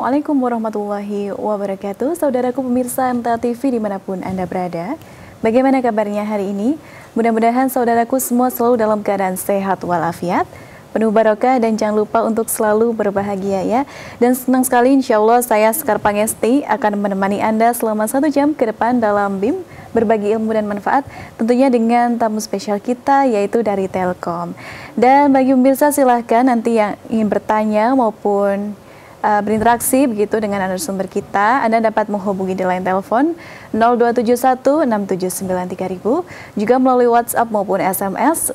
Assalamualaikum warahmatullahi wabarakatuh. Saudaraku pemirsa MTA TV dimanapun Anda berada. Bagaimana kabarnya hari ini? Mudah-mudahan saudaraku semua selalu dalam keadaan sehat walafiat, penuh barokah, dan jangan lupa untuk selalu berbahagia ya. Dan senang sekali insya Allah saya Sekar Pangesti akan menemani Anda selama 1 jam ke depan dalam BIM berbagi ilmu dan manfaat, tentunya dengan tamu spesial kita yaitu dari Telkom. Dan bagi pemirsa silahkan nanti yang ingin bertanya maupun berinteraksi begitu dengan narasumber kita, Anda dapat menghubungi di line telepon 02716793.000, juga melalui WhatsApp maupun SMS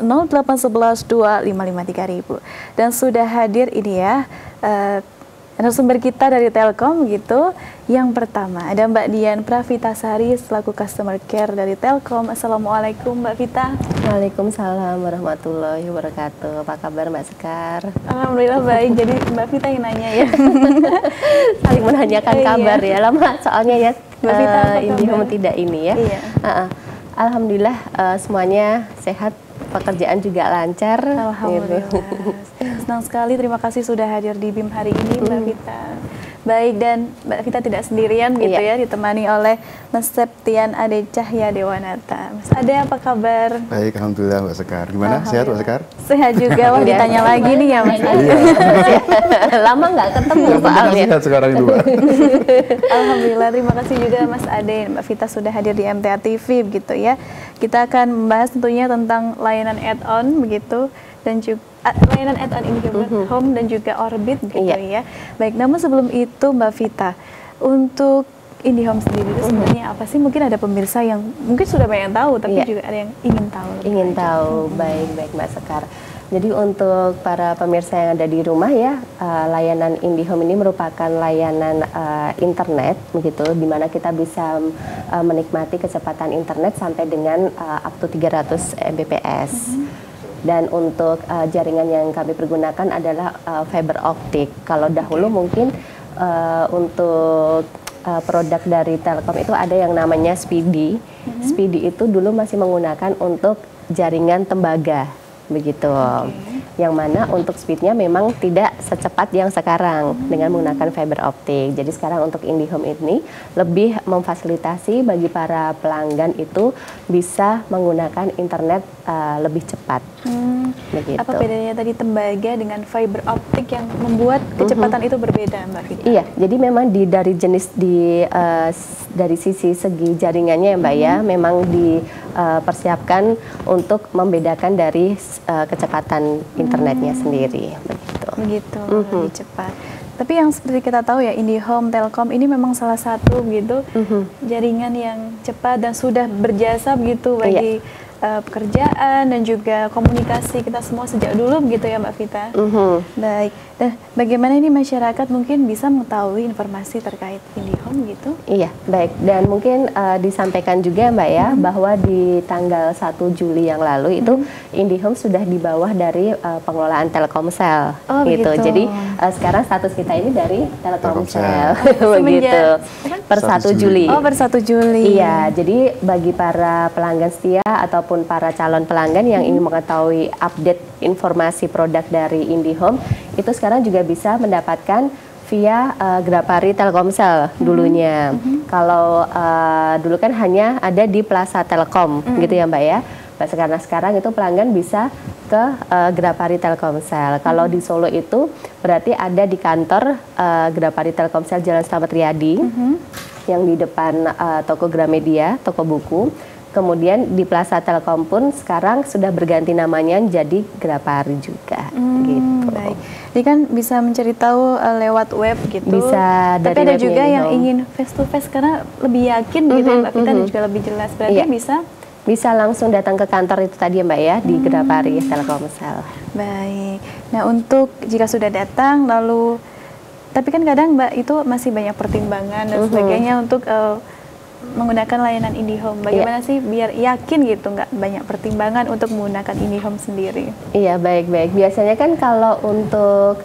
08112553000. Dan sudah hadir ini ya narasumber kita dari Telkom gitu. Yang pertama ada Mbak Dian Pravitasari selaku Customer Care dari Telkom. Assalamualaikum Mbak Vita. Waalaikumsalam warahmatullahi wabarakatuh. Apa kabar Mbak Sekar? Alhamdulillah baik. Jadi Mbak Vita yang nanya ya. Saling menanyakan kabar ya. Lama soalnya ya Mbak Vita, IndiHome tidak ini ya. Iya. Alhamdulillah semuanya sehat. Pekerjaan juga lancar. Alhamdulillah. Gitu. Senang sekali, terima kasih sudah hadir di BIM hari ini Mbak Vita. Baik, dan Mbak Vita tidak sendirian gitu ya, ditemani oleh Mas Septian Ade Cahya Dewanata. Mas Ade, apa kabar? Baik, Alhamdulillah Mbak Sekar. Gimana? Sehat Mbak Sekar? Sehat juga, wah ditanya lagi nih ya Mas Ade. Lama nggak ketemu Pak Alvin. Sehat sekarang itu Mbak. Alhamdulillah, terima kasih juga Mas Ade. Mbak Vita sudah hadir di MTA TV begitu ya. Kita akan membahas tentunya tentang layanan add-on begitu, dan juga layanan add-on IndiHome dan juga Orbit gitu ya. Baik, namun sebelum itu Mbak Vita, untuk IndiHome sendiri itu sebenarnya apa sih? Mungkin ada pemirsa yang mungkin sudah banyak tahu, tapi juga ada yang ingin tahu. Ingin tahu, baik-baik Mbak Sekar. Jadi untuk para pemirsa yang ada di rumah ya, layanan IndiHome ini merupakan layanan internet begitu, di mana kita bisa menikmati kecepatan internet sampai dengan up to 300 Mbps. Dan untuk jaringan yang kami pergunakan adalah fiber optik. Kalau dahulu mungkin untuk produk dari Telkom itu ada yang namanya Speedy. Speedy itu dulu masih menggunakan untuk jaringan tembaga begitu. Yang mana untuk speednya memang tidak secepat yang sekarang dengan menggunakan fiber optik. Jadi sekarang untuk IndiHome ini lebih memfasilitasi bagi para pelanggan itu bisa menggunakan internet lebih cepat. Begitu. Apa bedanya tadi tembaga dengan fiber optik yang membuat kecepatan itu berbeda Mbak Vita? Iya, jadi memang dari jenis dari sisi segi jaringannya ya Mbak ya, memang dipersiapkan untuk membedakan dari kecepatan internetnya sendiri. Begitu, lebih cepat. Tapi yang seperti kita tahu ya, IndiHome, Telkom ini memang salah satu gitu jaringan yang cepat dan sudah berjasa begitu bagi pekerjaan dan juga komunikasi kita semua sejak dulu begitu ya Mbak Vita. Baik, dan bagaimana ini masyarakat mungkin bisa mengetahui informasi terkait IndiHome gitu? Iya, baik. Dan mungkin disampaikan juga Mbak ya, bahwa di tanggal 1 Juli yang lalu itu IndiHome sudah di bawah dari pengelolaan Telkomsel gitu. Jadi sekarang status kita ini dari Telkomsel begitu. Per 1 Juli. Oh, per 1 Juli. Iya, jadi bagi para pelanggan setia ataupun para calon pelanggan yang ingin mengetahui update informasi produk dari IndiHome, itu sekarang juga bisa mendapatkan via Grapari Telkomsel dulunya. Kalau dulu kan hanya ada di Plaza Telkom gitu ya Mbak ya. Karena sekarang itu pelanggan bisa ke Grapari Telkomsel. Kalau di Solo itu berarti ada di kantor Grapari Telkomsel Jalan Slamet Riyadi yang di depan toko Gramedia, toko buku. Kemudian di Plaza Telkom pun sekarang sudah berganti namanya jadi Grapari juga gitu. Baik. Jadi kan bisa mencari tahu lewat web gitu. Bisa dari tapi ada juga yang ingin face to face karena lebih yakin gitu ya Mbak Vita, dan juga lebih jelas. Berarti bisa langsung datang ke kantor itu tadi ya Mbak ya, di Grapari Telkomsel. Baik. Nah, untuk jika sudah datang lalu, tapi kan kadang Mbak itu masih banyak pertimbangan dan sebagainya untuk menggunakan layanan IndiHome. Bagaimana sih biar yakin gitu, nggak banyak pertimbangan untuk menggunakan IndiHome sendiri? Iya, baik-baik. Biasanya kan kalau untuk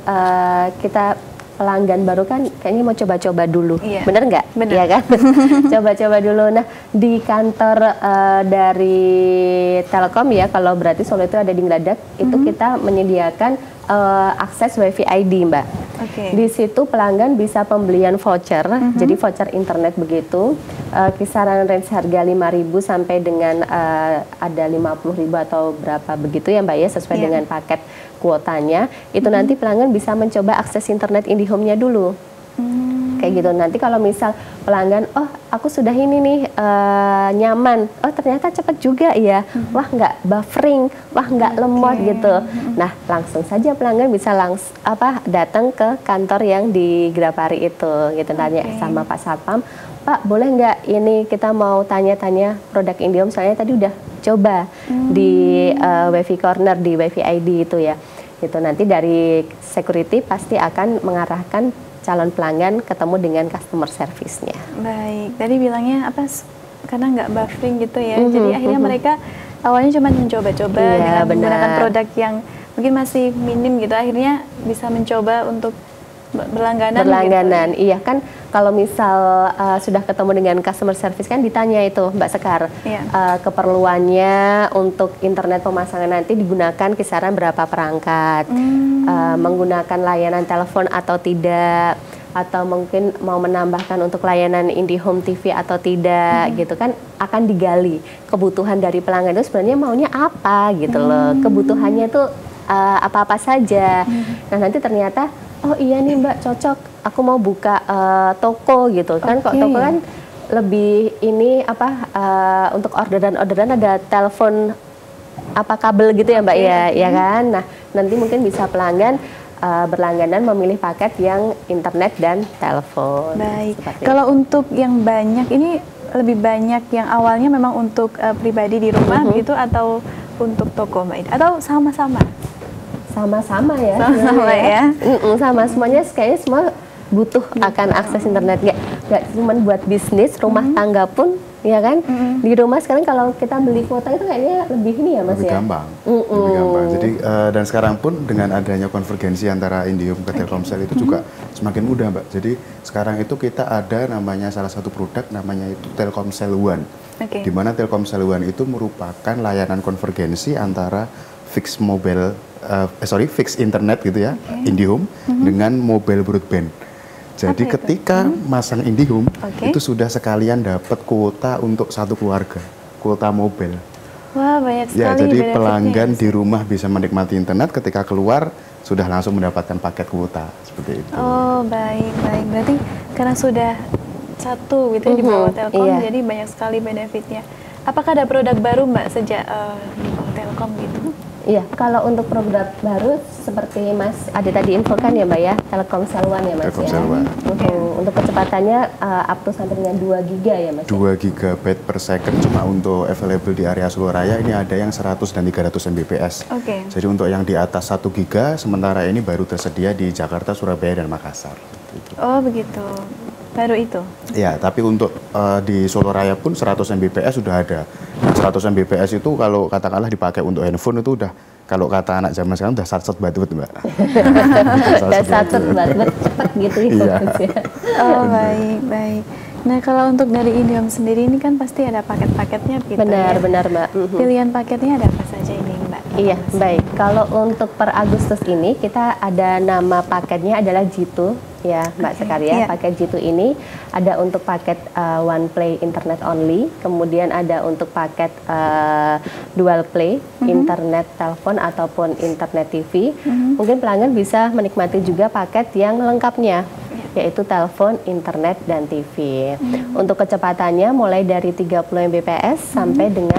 kita pelanggan baru kan kayaknya mau coba-coba dulu, bener nggak? Bener. Iya kan? Coba-coba dulu. Nah, di kantor dari Telkom ya, kalau berarti Solo itu ada di Ngeladak, itu kita menyediakan akses WiFi ID, Mbak. Di situ pelanggan bisa pembelian voucher, jadi voucher internet begitu, kisaran range harga 5.000 sampai dengan ada 50.000 atau berapa begitu ya Mbak ya, sesuai dengan paket kuotanya. Itu nanti pelanggan bisa mencoba akses internet IndiHome-nya dulu. Kayak gitu. Nanti kalau misal pelanggan, oh aku sudah ini nih nyaman, oh ternyata cepat juga ya, wah nggak buffering, wah nggak lemot gitu. Nah langsung saja pelanggan bisa datang ke kantor yang di Grapari itu, gitu, tanya sama Pak Satpam, Pak boleh nggak ini kita mau tanya-tanya produk IndiHome, soalnya tadi udah coba di WiFi Corner, di WiFi ID itu ya. Gitu, nanti dari security pasti akan mengarahkan calon pelanggan ketemu dengan customer service-nya. Baik, tadi bilangnya apa? Karena nggak buffering gitu ya. Jadi akhirnya mereka awalnya cuma mencoba-coba dengan menggunakan produk yang mungkin masih minim gitu. Akhirnya bisa mencoba untuk berlangganan. Gitu. Iya kan, kalau misal sudah ketemu dengan customer service kan ditanya itu Mbak Sekar, keperluannya untuk internet pemasangan nanti digunakan kisaran berapa perangkat, menggunakan layanan telepon atau tidak, atau mungkin mau menambahkan untuk layanan IndiHome TV atau tidak, gitu kan, akan digali kebutuhan dari pelanggan itu sebenarnya maunya apa gitu loh, kebutuhannya itu apa-apa saja. Nah nanti ternyata oh iya nih Mbak cocok, aku mau buka toko gitu kan, kok toko kan lebih ini untuk orderan-orderan ada telepon kabel gitu ya Mbak ya kan. Nah nanti mungkin bisa pelanggan berlangganan memilih paket yang internet dan telepon. Baik. Kalau untuk yang banyak ini lebih banyak yang awalnya memang untuk pribadi di rumah gitu atau untuk toko Mbak Ida? Atau sama-sama? Sama-sama ya. Sama-sama ya. Sama semuanya kayaknya semua butuh akan akses internet, nggak cuma buat bisnis, rumah tangga pun ya kan. Di rumah sekarang kalau kita beli kuota itu kayaknya lebih ini ya Mas, lebih gampang. Lebih gampang. Jadi dan sekarang pun dengan adanya konvergensi antara IndiHome ke Telkomsel itu juga semakin mudah Mbak. Jadi sekarang itu kita ada namanya salah satu produk namanya itu Telkomsel One. Di mana Telkomsel One itu merupakan layanan konvergensi antara fixed internet gitu ya, IndiHome dengan mobile broadband. Jadi ketika masang IndiHome itu sudah sekalian dapat kuota untuk satu keluarga, kuota mobile. Wah banyak sekali. Ya jadi pelanggan di rumah bisa menikmati internet, ketika keluar sudah langsung mendapatkan paket kuota seperti itu. Oh baik. Berarti karena sudah satu gitu di bawah Telkom, jadi banyak sekali benefitnya. Apakah ada produk baru Mbak sejak di bawah Telkom gitu? Iya, kalau untuk produk baru seperti Mas Ade tadi infokan ya Mbak ya, Telkomsel One ya Mas Telkomsel One. Untuk kecepatannya up to sampai dengan 2 GB ya Mas? 2 GB per second, cuma untuk available di area seluruh raya ini ada yang 100 dan 300 Mbps. Jadi untuk yang di atas 1 GB, sementara ini baru tersedia di Jakarta, Surabaya, dan Makassar. Oh begitu, baru itu? Ya, tapi untuk di Solo Raya pun 100 Mbps sudah ada. 100 Mbps itu kalau katakanlah dipakai untuk handphone itu udah, kalau kata anak zaman sekarang udah satset batut Mbak. Udah satset batut, cepat gitu ya. Oh baik. Nah kalau untuk dari IndiHome sendiri ini kan pasti ada paket-paketnya gitu. Benar Mbak. Pilihan paketnya ada apa saja ini Mbak? Iya baik, kalau untuk per Agustus ini kita ada nama paketnya adalah Jitu ya Mbak Sekar ya. Paket Jitu ini ada untuk paket One Play Internet Only, kemudian ada untuk paket Dual Play Internet Telepon ataupun Internet TV. Mungkin pelanggan bisa menikmati juga paket yang lengkapnya, yaitu telepon, internet, dan TV. Untuk kecepatannya mulai dari 30 Mbps sampai dengan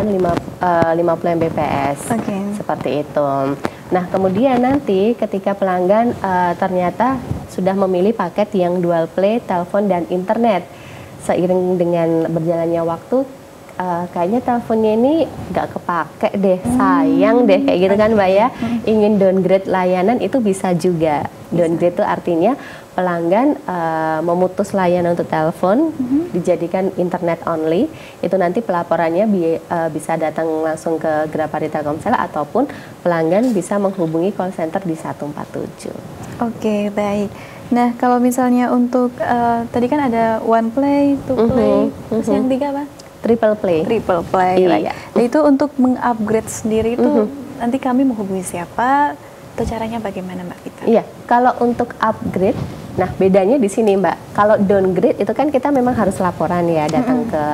50 Mbps. Seperti itu. Nah, kemudian nanti ketika pelanggan ternyata sudah memilih paket yang dual play, telepon, dan internet, seiring dengan berjalannya waktu, kayaknya teleponnya ini nggak kepake deh, sayang deh, kayak gitu kan Mbak ya. Ingin downgrade layanan itu bisa juga. Downgrade itu artinya pelanggan memutus layanan untuk telepon, dijadikan internet only. Itu nanti pelaporannya bisa datang langsung ke Grapari Telkomsel ataupun pelanggan bisa menghubungi call center di 147. Oke, baik. Nah, kalau misalnya untuk tadi kan ada One Play, Two Play, terus yang 3 apa? Triple Play. Triple Play. Iya. Nah, itu untuk mengupgrade sendiri itu nanti kami menghubungi siapa? Atau caranya bagaimana Mbak Vita? Iya, kalau untuk upgrade, nah bedanya di sini Mbak. Kalau downgrade itu kan kita memang harus laporan ya, datang ke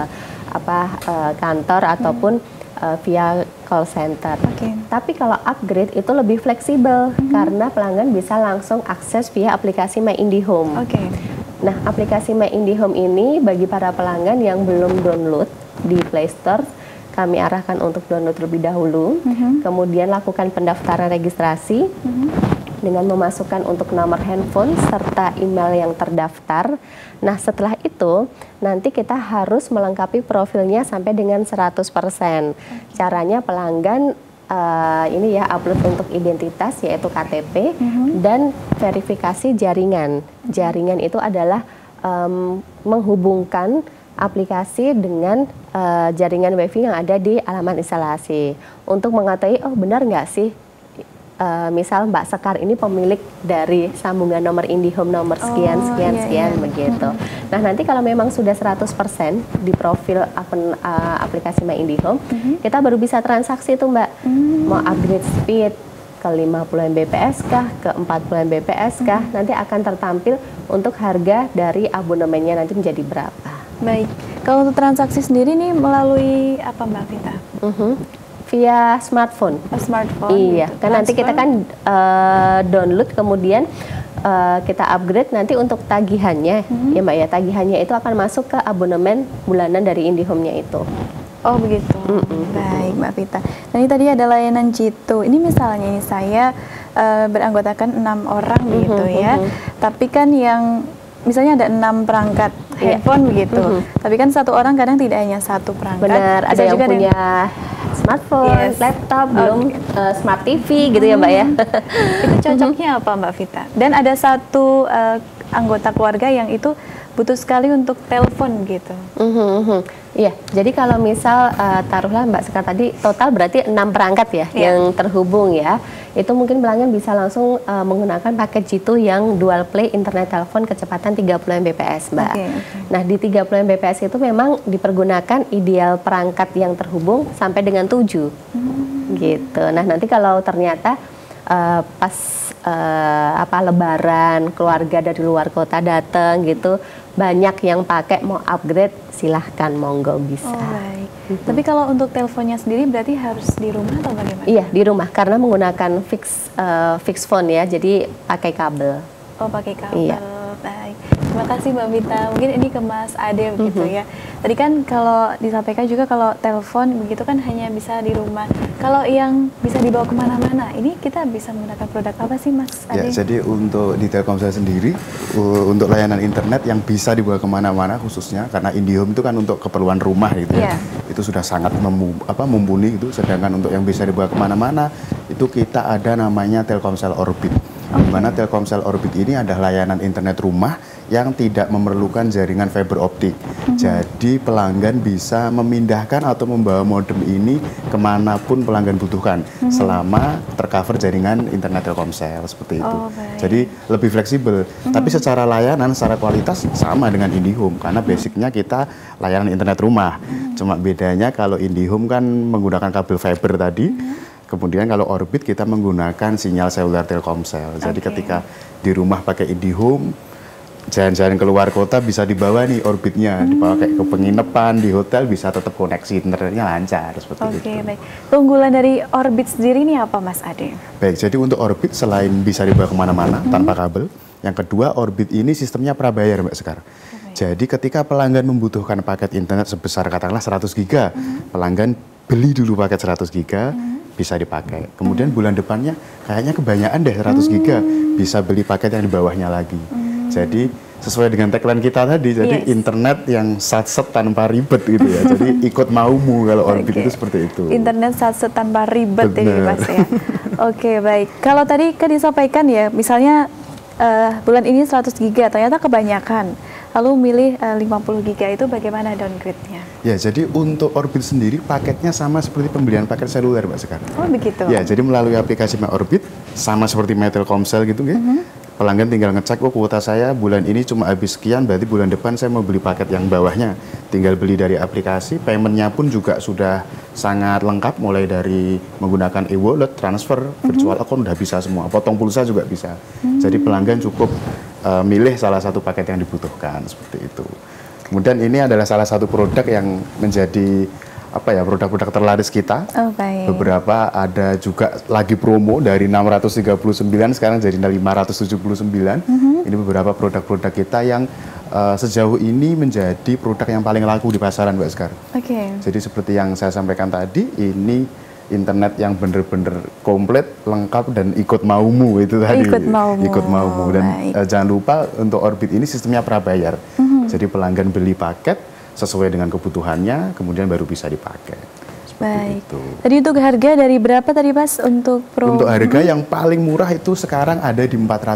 kantor ataupun via call center. Tapi kalau upgrade itu lebih fleksibel karena pelanggan bisa langsung akses via aplikasi My IndiHome. Nah, aplikasi My IndiHome ini bagi para pelanggan yang belum download di Play Store, kami arahkan untuk download terlebih dahulu. Kemudian lakukan pendaftaran registrasi dengan memasukkan untuk nomor handphone serta email yang terdaftar. Nah, setelah itu nanti kita harus melengkapi profilnya sampai dengan 100%. Caranya pelanggan ini ya upload untuk identitas yaitu KTP dan verifikasi jaringan. Jaringan itu adalah menghubungkan aplikasi dengan jaringan WiFi yang ada di alamat instalasi untuk mengetahui oh benar nggak sih misal Mbak Sekar ini pemilik dari sambungan nomor IndiHome nomor sekian begitu. Nah, nanti kalau memang sudah 100% di profil aplikasi My IndiHome, kita baru bisa transaksi tuh Mbak. Mau upgrade speed ke 50 Mbps kah, ke 40 Mbps kah, nanti akan tertampil untuk harga dari abonemennya nanti menjadi berapa. Baik, kalau untuk transaksi sendiri nih melalui apa Mbak Vita? Via smartphone. Smartphone. Iya, gitu. Kan nanti kita kan download kemudian kita upgrade nanti untuk tagihannya, ya Mbak ya, tagihannya itu akan masuk ke abonemen bulanan dari IndiHome-nya itu. Oh begitu. Baik Mbak Vita. Nah ini tadi ada layanan Jitu. Ini misalnya ini saya beranggotakan 6 orang begitu ya. Tapi kan yang misalnya ada 6 perangkat handphone begitu. Tapi kan satu orang kadang tidak hanya satu perangkat. Benar, ada yang punya smartphone, laptop, belum smart TV gitu ya Mbak ya. Itu cocoknya apa Mbak Vita? Dan ada satu anggota keluarga yang itu butuh sekali untuk telepon gitu. Iya, jadi kalau misal taruhlah Mbak Sekar tadi total berarti 6 perangkat ya yang terhubung ya. Itu mungkin pelanggan bisa langsung menggunakan paket Jitu yang dual play internet telepon kecepatan 30 Mbps Mbak. Nah di 30 Mbps itu memang dipergunakan ideal perangkat yang terhubung sampai dengan 7 gitu. Nah nanti kalau ternyata pas lebaran keluarga dari luar kota datang gitu banyak yang pakai mau upgrade silahkan monggo bisa. Baik. Tapi kalau untuk teleponnya sendiri berarti harus di rumah atau bagaimana? Iya di rumah karena menggunakan fix phone ya jadi pakai kabel. Oh pakai kabel. Iya. Baik. Terima kasih Mbak Vita. Mungkin ini ke Mas Ade begitu ya. Tadi kan kalau disampaikan juga kalau telepon begitu kan hanya bisa di rumah. Kalau yang bisa dibawa kemana-mana, ini kita bisa menggunakan produk apa sih Mas Ade? Ya, jadi untuk di Telkomsel sendiri, untuk layanan internet yang bisa dibawa kemana-mana khususnya karena IndiHome itu kan untuk keperluan rumah gitu ya. Itu sudah sangat mumpuni itu. Sedangkan untuk yang bisa dibawa kemana-mana itu kita ada namanya Telkomsel Orbit. Di mana Telkomsel Orbit ini adalah layanan internet rumah yang tidak memerlukan jaringan fiber optik. Jadi pelanggan bisa memindahkan atau membawa modem ini kemanapun pelanggan butuhkan selama tercover jaringan internet Telkomsel seperti itu. Jadi lebih fleksibel. Tapi secara layanan, secara kualitas sama dengan IndiHome karena basicnya kita layanan internet rumah. Cuma bedanya kalau IndiHome kan menggunakan kabel fiber tadi. Kemudian kalau Orbit kita menggunakan sinyal seluler Telkomsel. Jadi ketika di rumah pakai IndiHome, jalan-jalan keluar kota bisa dibawa nih Orbitnya, dibawa kayak ke penginapan, di hotel bisa tetap koneksi internetnya lancar seperti itu. Baik. Keunggulan dari Orbit sendiri ini apa Mas Ade? Baik, jadi untuk Orbit selain bisa dibawa kemana-mana tanpa kabel, yang kedua Orbit ini sistemnya prabayar Mbak Sekar. Jadi ketika pelanggan membutuhkan paket internet sebesar katakanlah 100 giga, pelanggan beli dulu paket 100 giga, bisa dipakai. Kemudian bulan depannya kayaknya kebanyakan deh 100 giga, bisa beli paket yang di bawahnya lagi. Jadi sesuai dengan tagline kita tadi, jadi internet yang satset tanpa ribet gitu ya. Jadi ikut maumu kalau Orbit itu seperti itu. Internet satset tanpa ribet ini Mas ya. Oke, baik. Kalau tadi kan disampaikan ya, misalnya bulan ini 100 giga, ternyata kebanyakan. Lalu milih 50 giga itu bagaimana downgrade-nya? Ya, jadi untuk Orbit sendiri paketnya sama seperti pembelian paket seluler Mbak Sekar. Oh begitu? Ya, jadi melalui aplikasi My Orbit, sama seperti My Telkomsel gitu ya. Pelanggan tinggal ngecek, oh kuota saya bulan ini cuma habis sekian, berarti bulan depan saya mau beli paket yang bawahnya. Tinggal beli dari aplikasi, paymentnya pun juga sudah sangat lengkap, mulai dari menggunakan e-wallet, transfer, virtual account udah bisa semua, potong pulsa juga bisa. Jadi pelanggan cukup milih salah satu paket yang dibutuhkan seperti itu. Kemudian ini adalah salah satu produk yang menjadi produk-produk terlaris kita. Beberapa ada juga lagi promo dari 639 sekarang jadi 579. Ini beberapa produk-produk kita yang sejauh ini menjadi produk yang paling laku di pasaran, Mbak Sekar. Jadi seperti yang saya sampaikan tadi, ini internet yang benar-benar komplit, lengkap, dan ikut maumu itu tadi. Ikut maumu. Dan jangan lupa untuk Orbit ini sistemnya prabayar. Jadi pelanggan beli paket sesuai dengan kebutuhannya, kemudian baru bisa dipakai. Itu. Tadi untuk harga dari berapa tadi Mas untuk Pro? Untuk harga yang paling murah itu sekarang ada di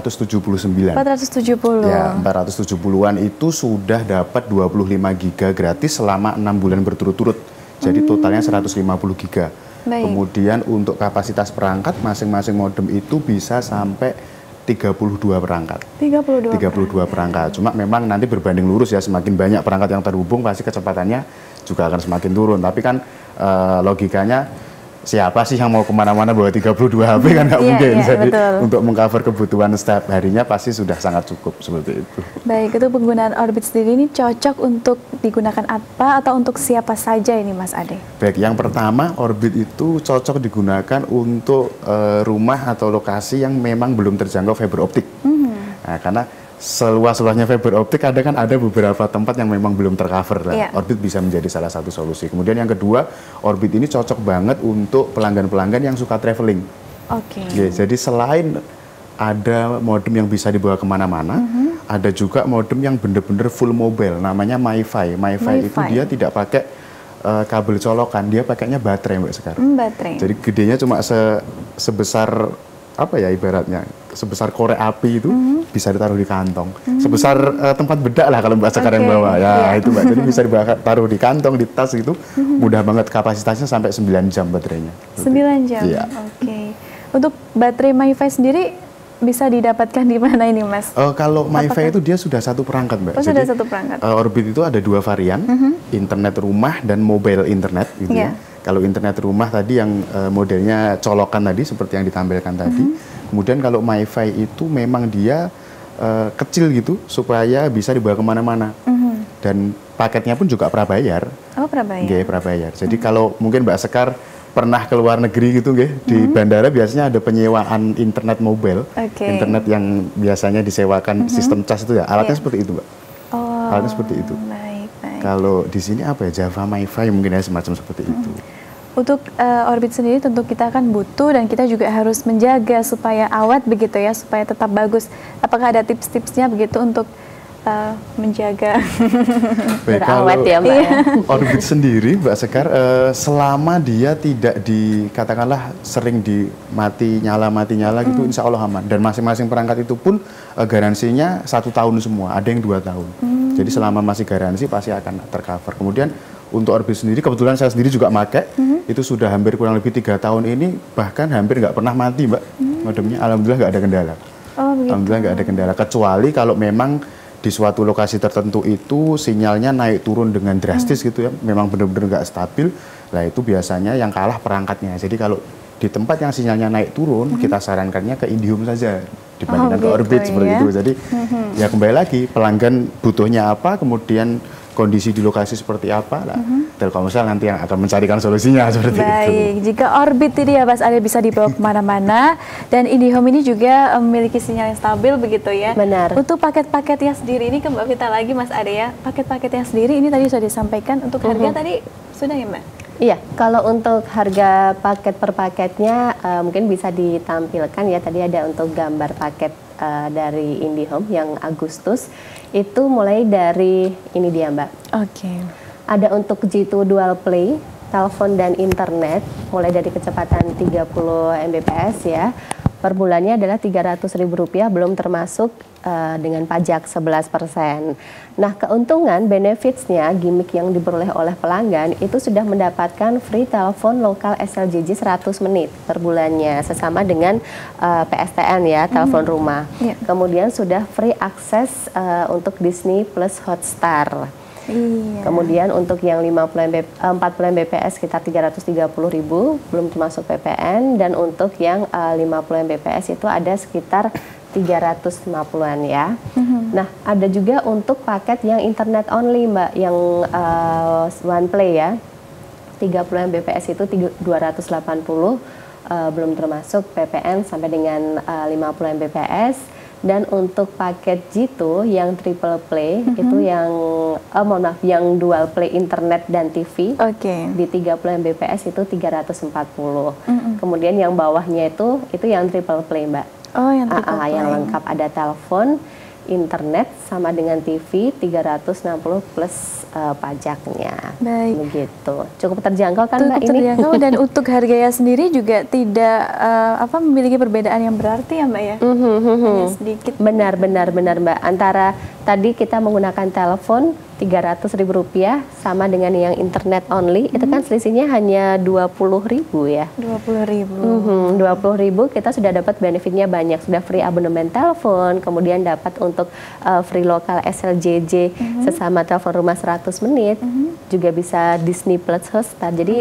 479. 470. Ya, 470-an itu sudah dapat 25 GB gratis selama 6 bulan berturut-turut. Jadi totalnya 150 GB. Kemudian untuk kapasitas perangkat masing-masing modem itu bisa sampai 32 perangkat. 32 perangkat. Cuma memang nanti berbanding lurus ya, semakin banyak perangkat yang terhubung pasti kecepatannya juga akan semakin turun. Tapi kan logikanya siapa sih yang mau kemana-mana bawa 32 HP kan nggak mungkin. Jadi untuk mengcover kebutuhan setiap harinya pasti sudah sangat cukup seperti itu. Baik, itu penggunaan Orbit sendiri ini cocok untuk digunakan apa atau untuk siapa saja ini Mas Ade? Baik, yang pertama Orbit itu cocok digunakan untuk rumah atau lokasi yang memang belum terjangkau fiber optik. Nah, karena seluas-luasnya fiber optik ada beberapa tempat yang memang belum tercover. Orbit bisa menjadi salah satu solusi. Kemudian yang kedua, Orbit ini cocok banget untuk pelanggan-pelanggan yang suka traveling. Jadi selain ada modem yang bisa dibawa kemana-mana, ada juga modem yang benar-benar full mobile, namanya MiFi. MiFi itu dia tidak pakai kabel colokan, dia pakainya baterai, Mbak Sekar. Jadi gedenya cuma sebesar ibaratnya sebesar korek api itu bisa ditaruh di kantong, sebesar tempat bedak lah kalau Mbak Sekar yang bawa itu Mbak. Jadi bisa taruh di kantong, di tas itu mudah banget, kapasitasnya sampai 9 jam baterainya. 9 jam. Untuk baterai MiFi sendiri bisa didapatkan di mana ini Mas? Kalau MiFi itu dia sudah satu perangkat, Mbak. Sudah satu perangkat. Orbit itu ada 2 varian, internet rumah dan mobile internet gitu ya. Kalau internet rumah tadi yang modelnya colokan tadi seperti yang ditampilkan tadi. Kemudian kalau MiFi itu memang dia kecil gitu supaya bisa dibawa kemana-mana. Dan paketnya pun juga prabayar. Prabayar. Jadi kalau mungkin Mbak Sekar pernah ke luar negeri gitu di bandara biasanya ada penyewaan internet mobile. Internet yang biasanya disewakan sistem cas itu ya. Alatnya seperti itu, Mbak. Alatnya seperti itu. Kalau di sini Java MiFi mungkin ya semacam seperti itu. Untuk Orbit sendiri tentu kita akan butuh dan kita juga harus menjaga supaya awet begitu ya, supaya tetap bagus. Apakah ada tips-tipsnya begitu untuk menjaga berawet ya Mbak? Orbit sendiri Mbak Sekar, selama dia tidak katakanlah sering mati nyala gitu, insya Allah aman. Dan masing-masing perangkat itu pun garansinya 1 tahun semua, ada yang 2 tahun. Jadi selama masih garansi pasti akan tercover. Kemudian untuk Orbit sendiri, kebetulan saya sendiri juga pakai, itu sudah hampir kurang lebih 3 tahun ini, bahkan hampir nggak pernah mati Mbak modemnya, alhamdulillah nggak ada kendala. Alhamdulillah nggak ada kendala, kecuali kalau memang di suatu lokasi tertentu itu sinyalnya naik turun dengan drastis gitu ya, memang benar-benar nggak stabil, lah itu biasanya yang kalah perangkatnya. Jadi kalau di tempat yang sinyalnya naik turun, kita sarankannya ke Indihome saja dibandingkan ke Orbit seperti itu. Jadi ya kembali lagi, pelanggan butuhnya apa, kemudian kondisi di lokasi seperti apa lah, Telkomsel nanti yang akan mencarikan solusinya seperti itu. Baik, jika Orbit ini ya Mas Ade bisa dibawa kemana-mana dan Indihome ini juga memiliki sinyal yang stabil begitu ya. Benar. Untuk paket-paketnya sendiri ini Mbak Vita lagi Mas Ade ya, paket-paketnya sendiri ini tadi sudah disampaikan, untuk harga tadi sudah ya Mbak? Iya, kalau untuk harga paket per paketnya mungkin bisa ditampilkan ya, tadi ada untuk gambar paket dari Indihome yang Agustus itu mulai dari ini dia Mbak. Ada untuk G2 Dual Play, telepon dan internet mulai dari kecepatan 30 Mbps ya. Per bulannya adalah Rp300.000, belum termasuk dengan pajak 11%. Nah, keuntungan benefitsnya, gimmick yang diperoleh oleh pelanggan itu sudah mendapatkan free telepon lokal SLJJ 100 menit per bulannya, sesama dengan PSTN ya, telepon rumah. Kemudian sudah free akses untuk Disney Plus Hotstar. Iya. Kemudian untuk yang 40 Mbps sekitar 330.000 belum termasuk PPN, dan untuk yang 50 Mbps itu ada sekitar 350-an ya. Nah, ada juga untuk paket yang internet only Mbak, yang OnePlay ya. 30 Mbps itu 280, belum termasuk PPN sampai dengan 50 Mbps. Dan untuk paket G2 yang triple play itu yang yang dual play internet dan TV di 30 Mbps itu 340. Kemudian yang bawahnya itu yang triple play Mbak. Oh, yang triple play. Yang lengkap ada telepon, internet sama dengan TV 360 plus pajaknya. Baik. Begitu. Cukup terjangkau kan Mbak ini? Cukup terjangkau dan untuk harganya sendiri juga tidak memiliki perbedaan yang berarti ya Mbak ya? Hanya sedikit. Benar Mbak. Antara tadi kita menggunakan telepon Rp300.000 sama dengan yang internet only itu kan selisihnya hanya 20.000 ya. 20.000. 20.000 kita sudah dapat benefitnya banyak, sudah free abonemen telepon, kemudian dapat untuk free lokal SLJJ sesama telepon rumah 100 menit, juga bisa Disney Plus Hotstar. Jadi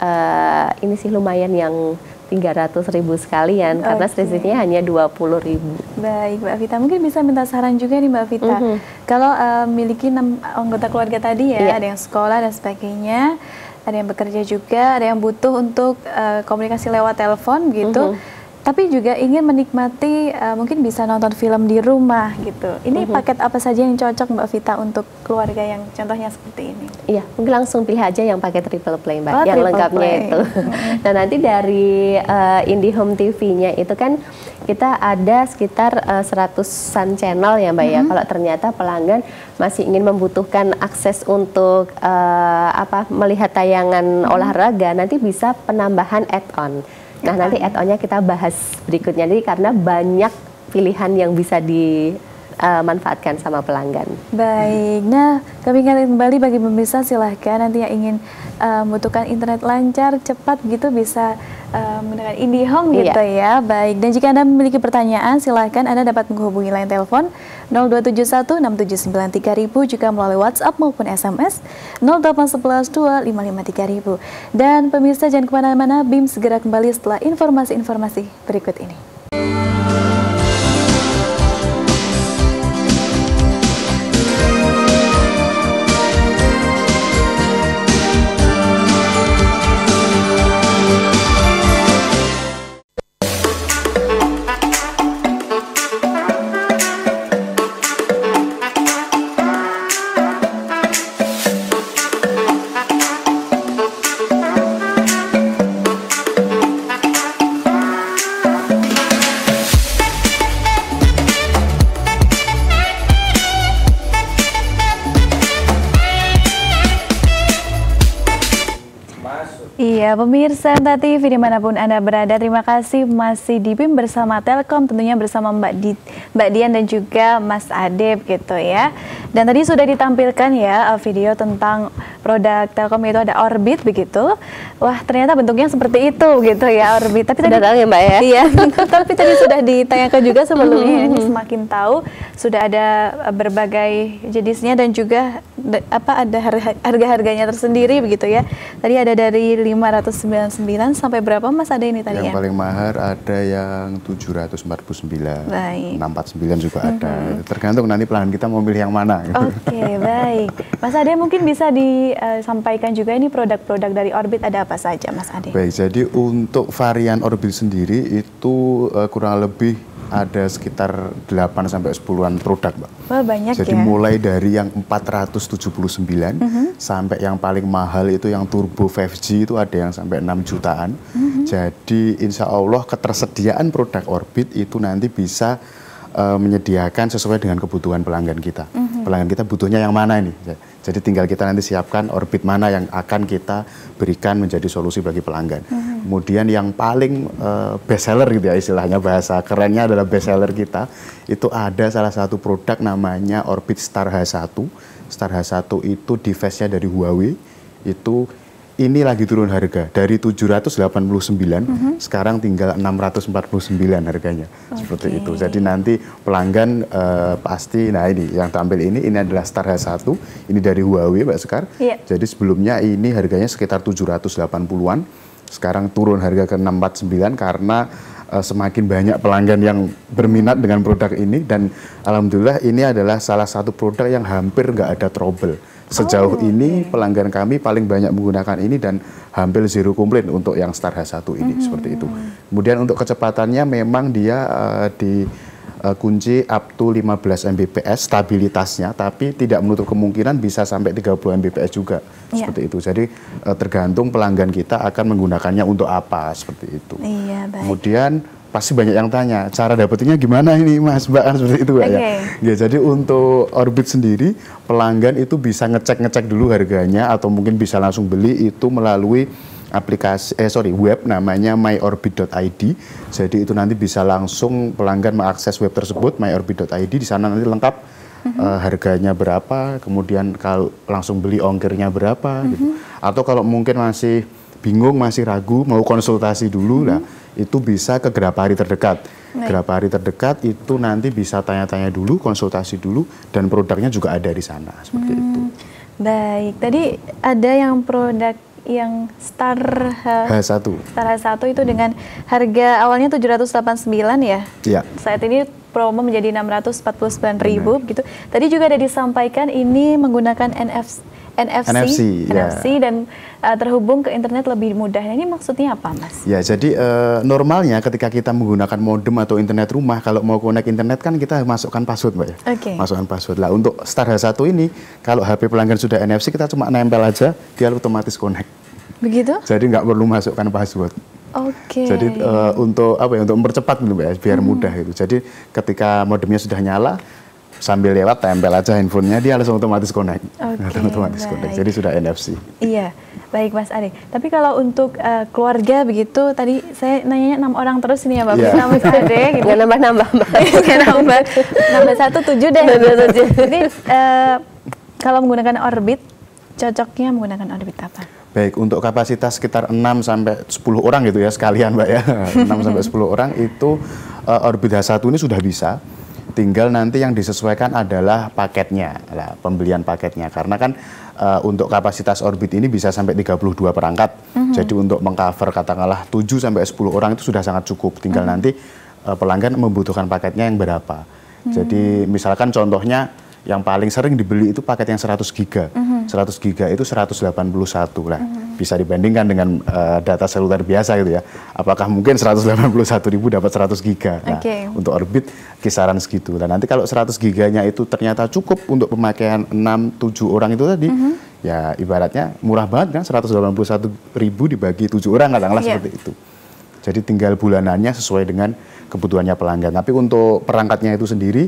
ini sih lumayan yang 300.000 sekalian karena selisihnya hanya 20.000. Baik Mbak Vita, mungkin bisa minta saran juga nih Mbak Vita. Kalau miliki 6 anggota keluarga tadi ya, ada yang sekolah dan sebagainya, ada yang bekerja juga, ada yang butuh untuk komunikasi lewat telepon gitu. Tapi juga ingin menikmati, mungkin bisa nonton film di rumah gitu. Ini paket apa saja yang cocok Mbak Vita untuk keluarga yang contohnya seperti ini? Iya, mungkin langsung pilih aja yang pakai triple play Mbak, yang lengkapnya itu. Nah nanti dari IndiHome TV-nya itu kan kita ada sekitar 100-an channel ya Mbak ya. Kalau ternyata pelanggan masih ingin membutuhkan akses untuk melihat tayangan olahraga, nanti bisa penambahan add-on. Nah nanti add-onnya kita bahas berikutnya, jadi karena banyak pilihan yang bisa dimanfaatkan sama pelanggan. Baik, nah kami ingatkan kembali bagi pemirsa, silahkan nanti yang ingin membutuhkan internet lancar, cepat gitu bisa menggunakan IndiHome gitu ya. Baik, dan jika Anda memiliki pertanyaan silahkan Anda dapat menghubungi line telepon 02716793.000 juga melalui WhatsApp maupun SMS 08112553000. Dan pemirsa jangan kemana-mana, BIM segera kembali setelah informasi-informasi berikut ini. Iya, pemirsa MTA TV dimanapun Anda berada, terima kasih masih di BIM bersama Telkom, tentunya bersama Mbak Dian dan juga Mas Adep gitu ya. Dan tadi sudah ditampilkan ya video tentang produk Telkom, itu ada Orbit begitu. Wah, ternyata bentuknya seperti itu gitu ya, Orbit. Tapi tadi tahu ya Mbak ya? Iya, tapi tadi sudah ditayangkan juga sebelumnya, ini semakin tahu sudah ada berbagai jenisnya dan juga ada harga-harganya tersendiri begitu ya. Tadi ada dari 599 sampai berapa Mas ada ini tadi yang ya? Paling mahal ada yang 749, baik. 649 juga ada. Tergantung nanti pelanggan kita mau pilih yang mana. Oke, baik. Mas Ade mungkin bisa disampaikan juga ini produk-produk dari Orbit ada apa saja Mas Ade? Baik, jadi untuk varian Orbit sendiri itu kurang lebih ada sekitar 8 sampai 10-an produk, Mbak. Wah, banyak jadi ya. mulai dari yang 479 sampai yang paling mahal itu yang turbo 5G itu ada yang sampai 6 jutaan. Jadi insya Allah ketersediaan produk Orbit itu nanti bisa menyediakan sesuai dengan kebutuhan pelanggan kita. Pelanggan kita butuhnya yang mana ini? Jadi tinggal kita nanti siapkan Orbit mana yang akan kita berikan menjadi solusi bagi pelanggan. Kemudian yang paling best seller gitu ya, istilahnya bahasa kerennya adalah best seller kita, itu ada salah satu produk namanya Orbit Star H1. Star H1 itu device-nya dari Huawei, itu ini lagi turun harga dari 789 sekarang tinggal 649 harganya. Seperti itu. Jadi nanti pelanggan pasti, nah ini yang tampil ini adalah Star H1, ini dari Huawei Mbak Sekar. Jadi sebelumnya ini harganya sekitar 780-an, sekarang turun harga ke 649 karena semakin banyak pelanggan yang berminat dengan produk ini, dan alhamdulillah ini adalah salah satu produk yang hampir nggak ada trouble. Sejauh ini pelanggan kami paling banyak menggunakan ini dan hampir zero komplain untuk yang Star H1 ini, seperti itu. Kemudian untuk kecepatannya memang dia kunci up to 15 Mbps stabilitasnya, tapi tidak menutup kemungkinan bisa sampai 30 Mbps juga, seperti itu. Jadi tergantung pelanggan kita akan menggunakannya untuk apa, seperti itu. Baik. Kemudian pasti banyak yang tanya, cara dapetinnya gimana ini Mas Mbak, kan seperti itu ya. Ya, jadi untuk Orbit sendiri, pelanggan itu bisa ngecek dulu harganya atau mungkin bisa langsung beli itu melalui aplikasi web namanya myorbit.id. Jadi itu nanti bisa langsung pelanggan mengakses web tersebut myorbit.id, di sana nanti lengkap harganya berapa, kemudian kalau langsung beli ongkirnya berapa gitu. Atau kalau mungkin masih bingung, masih ragu, mau konsultasi dulu lah, itu bisa ke Grapari terdekat. Grapari terdekat itu nanti bisa tanya-tanya dulu, konsultasi dulu, dan produknya juga ada di sana, seperti itu. Baik, tadi ada yang produk yang Star H1. Star H1 itu dengan harga awalnya 789 ya? Iya. Saat ini promo menjadi 649.000 gitu. Tadi juga ada disampaikan ini menggunakan NFC dan terhubung ke internet lebih mudah. Ini maksudnya apa, Mas? Ya, jadi normalnya ketika kita menggunakan modem atau internet rumah, kalau mau connect internet kan kita masukkan password, Mbak ya. Masukkan password. Lah untuk Star H1 ini, kalau HP pelanggan sudah NFC, kita cuma nempel aja, dia otomatis connect. Begitu? Jadi nggak perlu masukkan password. Jadi untuk apa ya? Untuk mempercepat gitu, Mbak ya, biar mudah itu. Jadi ketika modemnya sudah nyala, sambil lewat tempel aja handphonenya, dia langsung otomatis connect. Connect. Jadi sudah NFC. Iya, baik Mas Ade. Tapi kalau untuk keluarga begitu, tadi saya nanyanya 6 orang terus ini ya Mbak, Mas Ade. Gitu. Nggak nambah-nambah. Nambah 1, 7 deh. Jadi kalau menggunakan Orbit, cocoknya menggunakan Orbit apa? Baik, untuk kapasitas sekitar 6 sampai 10 orang gitu ya sekalian Mbak ya. 6 sampai 10 orang itu Orbit H1 ini sudah bisa. Tinggal nanti yang disesuaikan adalah paketnya, pembelian paketnya. Karena kan untuk kapasitas Orbit ini bisa sampai 32 perangkat. Jadi untuk mengcover katakanlah 7 sampai 10 orang itu sudah sangat cukup. Tinggal nanti pelanggan membutuhkan paketnya yang berapa. Jadi misalkan contohnya yang paling sering dibeli itu paket yang 100 giga. 100 giga itu 181 lah. Bisa dibandingkan dengan data seluler biasa gitu ya. Apakah mungkin 181.000 dapat 100 giga? Nah, untuk Orbit kisaran segitu. Dan nanti kalau 100 giganya itu ternyata cukup untuk pemakaian 6-7 orang itu tadi, ya ibaratnya murah banget kan, 181.000 dibagi 7 orang katakanlah seperti itu. Jadi tinggal bulanannya sesuai dengan kebutuhannya pelanggan. Tapi untuk perangkatnya itu sendiri,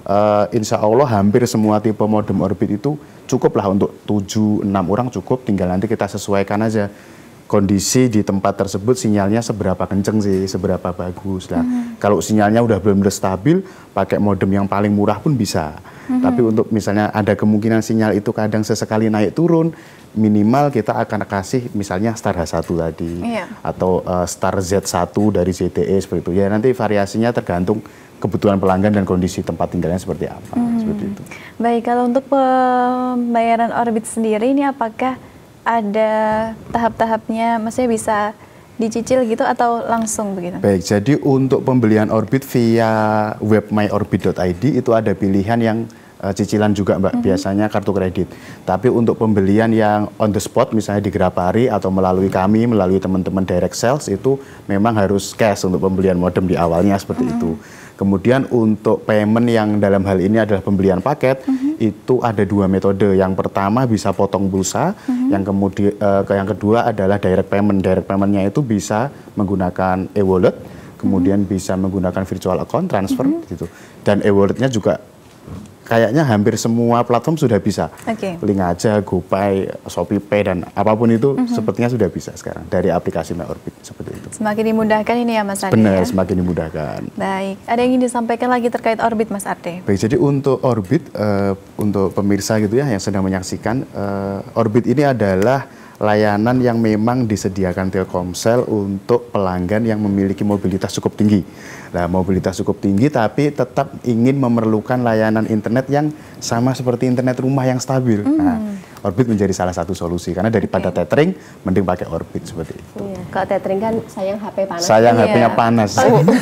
insya Allah hampir semua tipe modem Orbit itu cukup lah untuk 7-6 orang cukup, tinggal nanti kita sesuaikan aja kondisi di tempat tersebut sinyalnya seberapa kenceng sih, seberapa bagus lah. Kalau sinyalnya udah benar-benar stabil, pakai modem yang paling murah pun bisa. Tapi untuk misalnya ada kemungkinan sinyal itu kadang sesekali naik turun, minimal kita akan kasih misalnya Star H1 tadi, atau Star Z1 dari ZTE seperti itu. Ya nanti variasinya tergantung kebutuhan pelanggan dan kondisi tempat tinggalnya seperti apa, seperti itu. Baik, kalau untuk pembayaran Orbit sendiri ini apakah ada tahap-tahapnya, maksudnya bisa dicicil gitu atau langsung begitu? Baik, jadi untuk pembelian Orbit via web myorbit.id itu ada pilihan yang cicilan juga Mbak, biasanya kartu kredit. Tapi untuk pembelian yang on the spot, misalnya di Grapari atau melalui kami, melalui teman-teman direct sales, itu memang harus cash untuk pembelian modem di awalnya seperti itu. Kemudian untuk payment yang dalam hal ini adalah pembelian paket, itu ada 2 metode. Yang pertama bisa potong pulsa, yang kedua adalah direct payment. Direct paymentnya itu bisa menggunakan e-wallet, kemudian bisa menggunakan virtual account transfer gitu. Dan e-walletnya juga kayaknya hampir semua platform sudah bisa. Link aja, GoPay, ShopeePay, dan apapun itu sepertinya sudah bisa sekarang dari aplikasi myorbit seperti itu. Semakin dimudahkan ini ya Mas Ade. Benar, ya? Semakin dimudahkan. Baik, ada yang ingin disampaikan lagi terkait Orbit Mas Ade? Baik, jadi untuk Orbit, untuk pemirsa gitu ya yang sedang menyaksikan, Orbit ini adalah layanan yang memang disediakan Telkomsel untuk pelanggan yang memiliki mobilitas cukup tinggi. Nah, mobilitas cukup tinggi tapi tetap ingin memerlukan layanan internet yang sama seperti internet rumah yang stabil. Nah, Orbit menjadi salah satu solusi karena daripada tethering, mending pakai Orbit seperti itu. Iya. Kalau tethering kan sayang HP panas. Sayang HP-nya panas.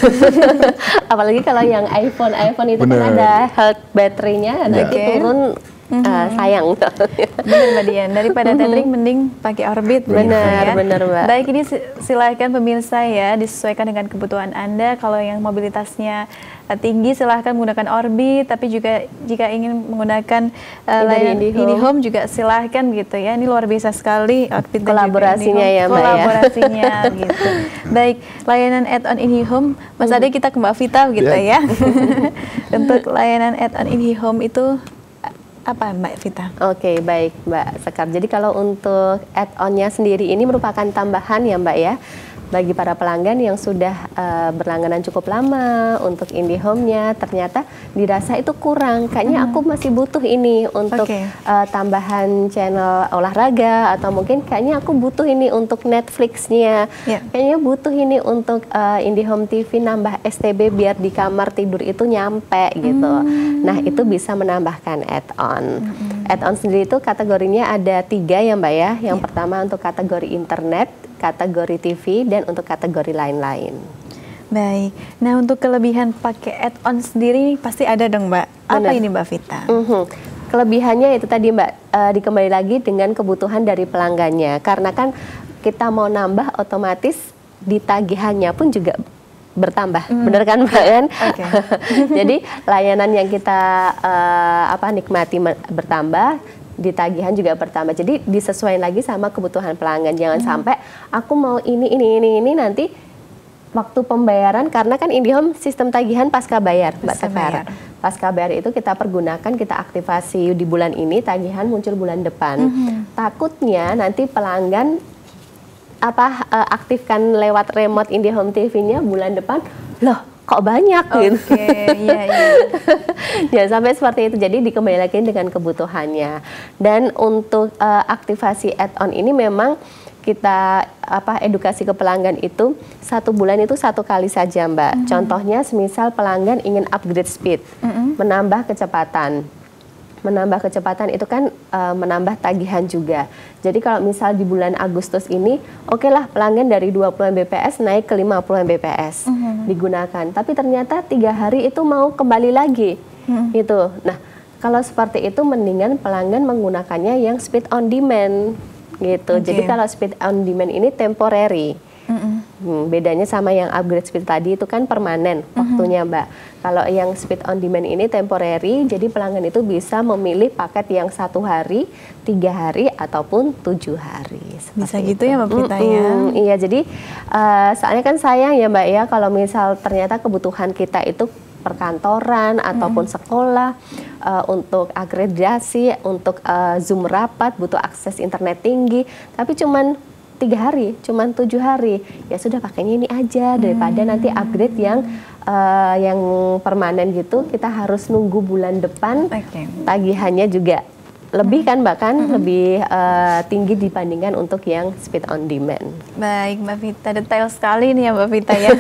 Apalagi kalau yang iPhone itu Bener. kan ada health baterainya, nanti turun. Sayang. Benar Mbak Dian, daripada tethering mending pakai Orbit. Benar, benar Mbak. Baik, ini silahkan pemirsa ya, disesuaikan dengan kebutuhan Anda. Kalau yang mobilitasnya tinggi silahkan menggunakan Orbit, tapi juga jika ingin menggunakan layanan IndiHome juga silahkan gitu ya. Ini luar biasa sekali Orbit kolaborasinya ya Mbak kolaborasinya gitu. Baik, layanan add-on IndiHome, Mas Ade kita ke Mbak Vita gitu ya. Untuk layanan add-on IndiHome itu apa Mbak Vita? Oke, baik Mbak Sekar. Jadi kalau untuk add-onnya sendiri ini merupakan tambahan ya Mbak ya, bagi para pelanggan yang sudah berlangganan cukup lama untuk IndiHome-nya, ternyata dirasa itu kurang. Kayaknya aku masih butuh ini untuk tambahan channel olahraga, atau mungkin kayaknya aku butuh ini untuk Netflix-nya. Kayaknya butuh ini untuk IndiHome TV nambah STB biar di kamar tidur itu nyampe gitu. Nah, itu bisa menambahkan add-on. Add-on sendiri itu kategorinya ada 3 ya Mbak ya. Yang pertama untuk kategori internet, kategori TV, dan untuk kategori lain-lain. Baik, nah untuk kelebihan pakai add-on sendiri pasti ada dong Mbak. Apa ini Mbak Vita? Kelebihannya itu tadi Mbak, dikembali lagi dengan kebutuhan dari pelanggannya. Karena kan kita mau nambah, otomatis di tagihannya pun juga bertambah, bener kan Mbak kan? Jadi layanan yang kita nikmati bertambah, di tagihan juga bertambah. Jadi disesuaikan lagi sama kebutuhan pelanggan. Jangan sampai aku mau ini nanti waktu pembayaran, karena kan IndiHome sistem tagihan pasca bayar Mbak Sekar. Pasca bayar itu kita pergunakan, kita aktifasi di bulan ini, tagihan muncul bulan depan. Takutnya nanti pelanggan aktifkan lewat remote IndiHome TV-nya bulan depan, loh kok banyak gitu. Jangan sampai seperti itu. Jadi dikembali lagi dengan kebutuhannya. Dan untuk aktivasi add-on ini memang kita edukasi ke pelanggan itu 1 bulan itu 1 kali saja Mbak. Contohnya semisal pelanggan ingin upgrade speed, menambah kecepatan. Menambah kecepatan itu kan menambah tagihan juga. Jadi kalau misal di bulan Agustus ini, oke lah pelanggan dari 20 Mbps naik ke 50 Mbps digunakan. Tapi ternyata 3 hari itu mau kembali lagi gitu. Nah, kalau seperti itu mendingan pelanggan menggunakannya yang speed on demand gitu. Jadi kalau speed on demand ini temporary. Bedanya sama yang upgrade speed tadi itu kan permanen waktunya Mbak. Kalau yang speed on demand ini temporary, jadi pelanggan itu bisa memilih paket yang 1 hari, 3 hari, ataupun 7 hari. Bisa gitu ya Mbak Vita ya? Iya, jadi soalnya kan sayang ya Mbak ya, kalau misal ternyata kebutuhan kita itu perkantoran ataupun sekolah, untuk akreditasi, untuk Zoom rapat, butuh akses internet tinggi, tapi cuman 3 hari, cuman 7 hari, ya sudah pakainya ini aja daripada nanti upgrade yang permanen gitu, kita harus nunggu bulan depan, tagihannya juga lebih kan bahkan lebih tinggi dibandingkan untuk yang speed on demand. Baik Mbak Vita, detail sekali nih ya Mbak Vita ya.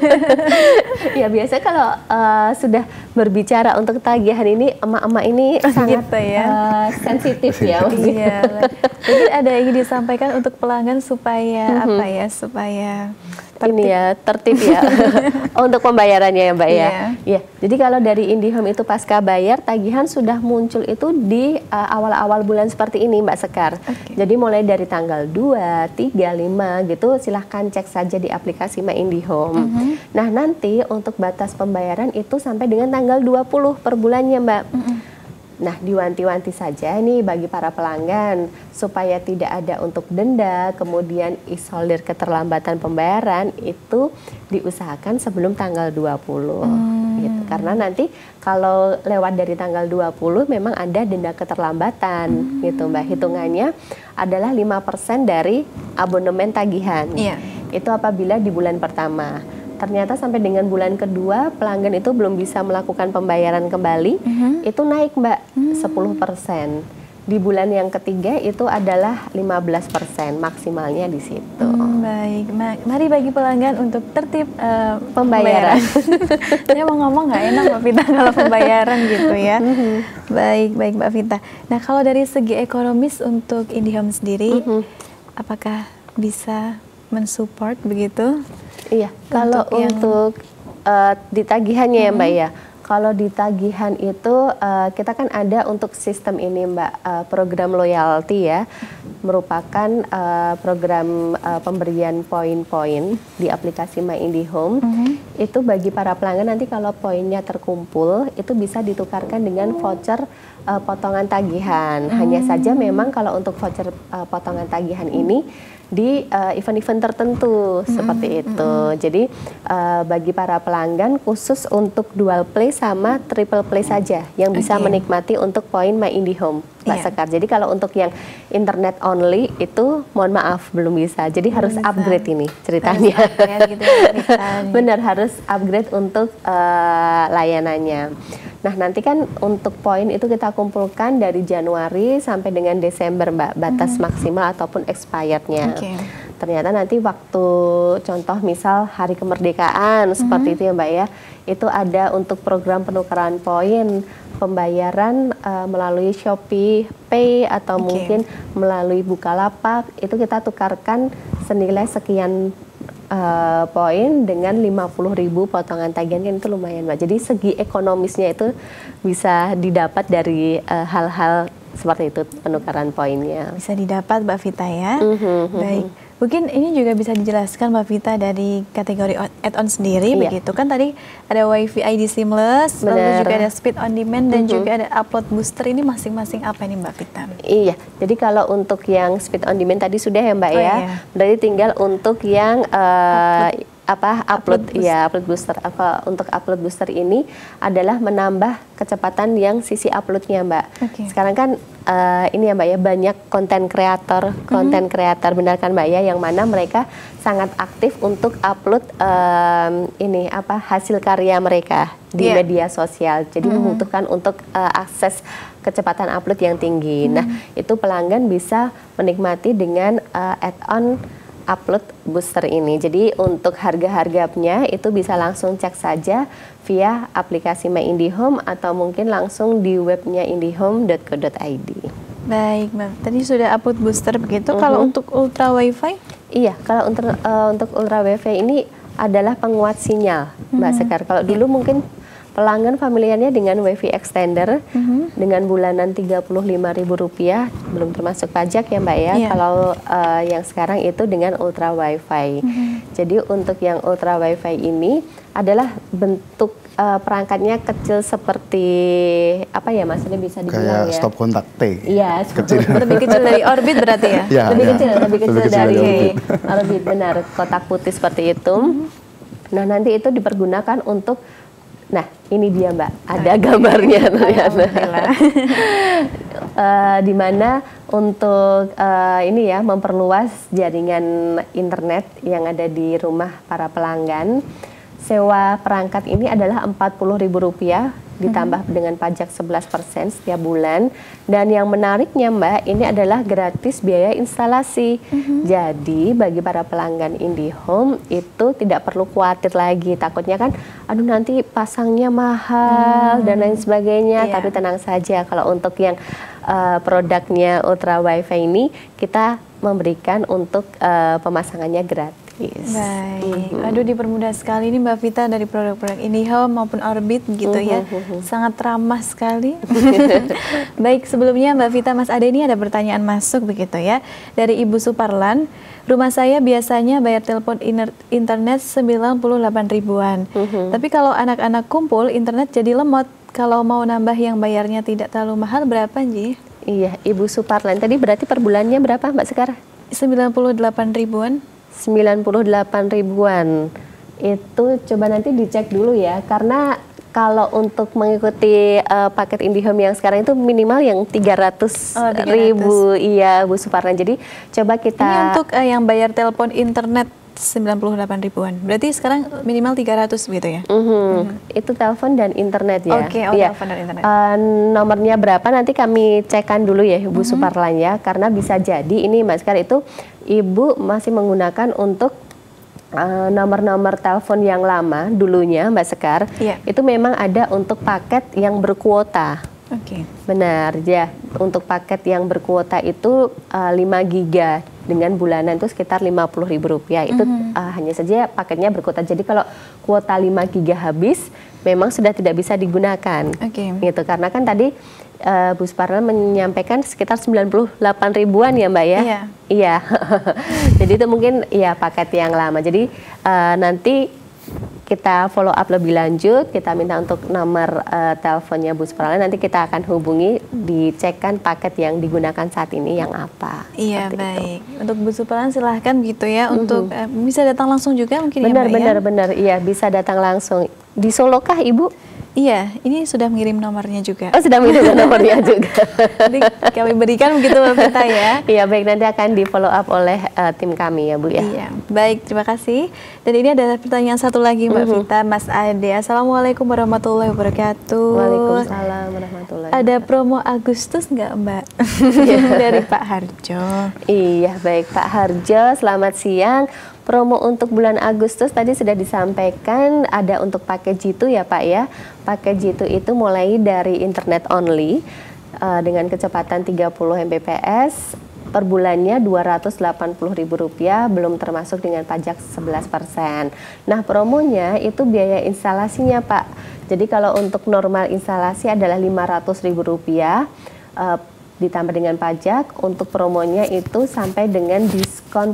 Ya biasanya kalau sudah berbicara untuk tagihan ini, emak-emak ini sangat gitu ya. Sensitif ya. Iya. Jadi ada yang ingin disampaikan untuk pelanggan supaya supaya ini ya tertib ya untuk pembayarannya ya Mbak ya. Iya. Jadi kalau dari IndiHome itu pasca bayar, tagihan sudah muncul itu di awal-awal bulan seperti ini Mbak Sekar. Jadi mulai dari tanggal 2, 3, 5 gitu, silahkan cek saja di aplikasi My IndiHome. Nah nanti untuk batas pembayaran itu sampai dengan tanggal 20 per bulannya Mbak. Nah, diwanti-wanti saja nih bagi para pelanggan supaya tidak ada untuk denda, kemudian isolir keterlambatan pembayaran itu diusahakan sebelum tanggal 20. Gitu. Karena nanti kalau lewat dari tanggal 20 memang ada denda keterlambatan gitu Mbak. Hitungannya adalah 5% dari abonemen tagihan. Itu apabila di bulan pertama. Ternyata sampai dengan bulan kedua pelanggan itu belum bisa melakukan pembayaran kembali, itu naik Mbak 10%. di bulan yang ketiga itu adalah 15% maksimalnya di situ. Baik, mari bagi pelanggan untuk tertib pembayaran. Saya mau ngomong nggak enak Mbak Vita kalau pembayaran gitu ya. Baik Mbak Vita. Nah kalau dari segi ekonomis untuk IndiHome sendiri, apakah bisa mensupport begitu? Iya, kalau untuk di tagihannya ya Mbak ya. Kalau di tagihan itu kita kan ada untuk sistem ini Mbak, program loyalty ya, merupakan program pemberian poin-poin di aplikasi My IndiHome. Itu bagi para pelanggan nanti kalau poinnya terkumpul itu bisa ditukarkan dengan voucher potongan tagihan. Hanya saja memang kalau untuk voucher potongan tagihan ini di event-event tertentu seperti itu. Jadi bagi para pelanggan khusus untuk dual play sama triple play saja yang bisa menikmati untuk poin My IndiHome, Mbak Sekar. Jadi kalau untuk yang internet only itu mohon maaf belum bisa. Jadi harus upgrade ini ceritanya. Gitu, benar, harus upgrade untuk layanannya. Nah nanti kan untuk poin itu kita kumpulkan dari Januari sampai dengan Desember Mbak, batas maksimal ataupun expirednya. Ternyata nanti waktu contoh misal hari kemerdekaan seperti itu ya Mbak ya, itu ada untuk program penukaran poin, pembayaran melalui Shopee Pay atau mungkin melalui Bukalapak, itu kita tukarkan senilai sekian poin dengan 50.000 potongan tagihan, kan itu lumayan Mbak. Jadi segi ekonomisnya itu bisa didapat dari hal-hal seperti itu, penukaran poinnya. Bisa didapat Mbak Vita ya. Baik. Mungkin ini juga bisa dijelaskan Mbak Vita dari kategori add-on sendiri begitu kan, tadi ada WiFi ID seamless, lalu juga ada speed on demand dan juga ada upload booster. Ini masing-masing apa ini Mbak Vita? Iya, jadi kalau untuk yang speed on demand tadi sudah ya Mbak ya. Berarti tinggal untuk yang upload booster. Untuk upload booster ini adalah menambah kecepatan yang sisi uploadnya Mbak. Sekarang kan ini ya Mbak ya, banyak konten kreator benar kan Mbak ya, yang mana mereka sangat aktif untuk upload hasil karya mereka di media sosial. Jadi membutuhkan untuk akses kecepatan upload yang tinggi. Nah itu pelanggan bisa menikmati dengan add-on upload booster ini. Jadi untuk harga-harganya itu bisa langsung cek saja via aplikasi My IndiHome atau mungkin langsung di webnya indihome.co.id. Baik, Mbak. Tadi sudah upload booster begitu. Kalau untuk ultra wifi? Iya, kalau untuk ultra wifi ini adalah penguat sinyal, Mbak Sekar. Kalau dulu mungkin pelanggan familiarnya dengan WiFi extender dengan bulanan Rp35.000, belum termasuk pajak ya Mbak ya. Kalau yang sekarang itu dengan ultra wifi. Jadi untuk yang ultra wifi ini adalah bentuk perangkatnya kecil seperti apa ya, maksudnya bisa dibilang kayak stop kontak T. Iya, kecil. Lebih kecil dari Orbit berarti ya? Lebih kecil dari Orbit, benar, kotak putih seperti itu. Nah nanti itu dipergunakan untuk, nah ini dia Mbak, ada gambarnya ternyata. Di mana untuk ini ya, memperluas jaringan internet yang ada di rumah para pelanggan. Sewa perangkat ini adalah Rp40.000 ditambah dengan pajak 11% setiap bulan. Dan yang menariknya Mbak, ini adalah gratis biaya instalasi. Jadi bagi para pelanggan IndiHome itu tidak perlu khawatir lagi, takutnya kan aduh nanti pasangnya mahal dan lain sebagainya. Tapi tenang saja, kalau untuk yang produknya ultra wifi ini kita memberikan untuk pemasangannya gratis. Baik, aduh dipermudah sekali ini Mbak Vita dari produk-produk IndiHome maupun Orbit gitu ya, sangat ramah sekali. Baik, sebelumnya Mbak Vita, Mas Ade ini ada pertanyaan masuk begitu ya, dari Ibu Suparlan. Rumah saya biasanya bayar telepon internet 98 ribuan, tapi kalau anak-anak kumpul internet jadi lemot. Kalau mau nambah yang bayarnya tidak terlalu mahal, berapa Ji? Iya, Ibu Suparlan, tadi berarti per bulannya berapa Mbak Sekar? 98 ribuan. 98 ribuan. Itu coba nanti dicek dulu ya, karena kalau untuk mengikuti paket IndiHome yang sekarang itu minimal yang 300.000. Iya Bu Suparlan. Jadi coba kita, ini untuk yang bayar telepon internet 98 ribuan. Berarti sekarang minimal 300 gitu ya? Itu telepon dan internet ya. Oke, ya. telepon dan internet. Nomornya berapa nanti kami cekkan dulu ya Ibu Suparlan ya, karena bisa jadi ini Mbak Sekar itu Ibu masih menggunakan untuk nomor-nomor telepon yang lama dulunya Mbak Sekar. Itu memang ada untuk paket yang berkuota. Oke. Benar ya, untuk paket yang berkuota itu 5 giga dengan bulanan itu sekitar Rp50.000. Itu hanya saja paketnya berkuota. Jadi kalau kuota 5 giga habis, memang sudah tidak bisa digunakan. Gitu, karena kan tadi Bu Suparlan menyampaikan sekitar 98 ribuan ya Mbak ya? Iya. Jadi itu mungkin ya paket yang lama. Jadi nanti kita follow up lebih lanjut, kita minta untuk nomor teleponnya Bu Suparlan, nanti kita akan hubungi, dicekkan paket yang digunakan saat ini yang apa. Iya, baik. Itu. Untuk Bu Suparlan silahkan gitu ya, untuk bisa datang langsung juga mungkin benar, ya Mbak ya? Benar, iya bisa datang langsung. Di Solo kah Ibu? Iya, ini sudah mengirim nomornya juga. Oh, sudah mengirim nomornya juga. Jadi kami berikan begitu Mbak Vita ya. Iya, baik, nanti akan di follow up oleh tim kami ya Bu ya. Iya, baik, terima kasih. Dan ini ada pertanyaan satu lagi Mbak Vita, Mas Ade. Assalamualaikum warahmatullahi wabarakatuh. Waalaikumsalam warahmatullahi wabarakatuh. Ada promo Agustus nggak Mbak? Dari Pak Harjo. Iya, baik Pak Harjo, selamat siang. Promo untuk bulan Agustus tadi sudah disampaikan, ada untuk paket Jitu ya Pak ya. Paket Jitu itu mulai dari internet only dengan kecepatan 30 Mbps, per bulannya Rp280.000, belum termasuk dengan pajak 11%. Nah, promonya itu biaya instalasinya Pak. Jadi kalau untuk normal instalasi adalah Rp500.000, ditambah dengan pajak, untuk promonya itu sampai dengan diskon